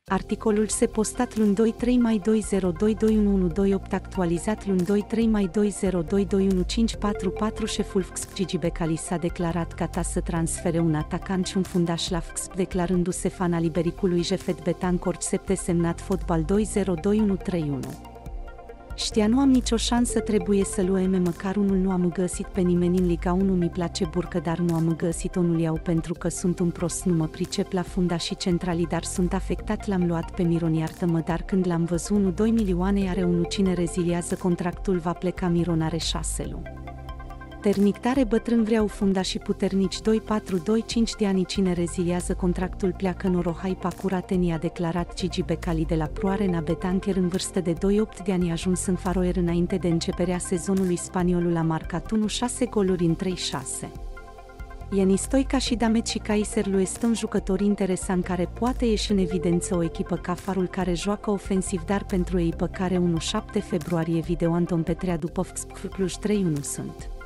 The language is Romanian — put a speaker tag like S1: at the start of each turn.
S1: Articolul se postat luni 2-3 mai 20221128 actualizat luni 2-3 mai 20221544. Șeful FCSP Gigi Becali s-a declarat gata să transfere un atacant și un fundaș la FCSP, declarându-se fan al ibericului Jefet Betancourt septe semnat fotbal 202131. Știa, nu am nicio șansă, trebuie să luăm măcar unul, nu am găsit pe nimeni în Liga 1, mi place Burcă, dar nu am găsit unul, iau pentru că sunt un prost, nu mă pricep la funda și centralii, dar sunt afectat, l-am luat pe Miron, iartă-mă, dar când l-am văzut 1-2 milioane are unul, cine reziliază contractul va pleca, Miron are 6 luni. Ternic tare bătrân, vreau fundași puternici 2-4-2-5 de ani, cine reziliază contractul pleacă, norohai Pacurateni, a declarat Gigi Becali de la Pro Arena Betancourt. În vârstă de 2-8 de ani a ajuns în Faroer înainte de începerea sezonului, spaniolul a marcat 1-6 goluri în 3-6. Ieni Stoica și Dameci Kaiserlu este un jucător interesant care poate ieși în evidență o echipă ca Farul, care joacă ofensiv, dar pentru o echipă care 1-7 februarie video Anton Petrea după FCSP Cluj 3-1 sunt.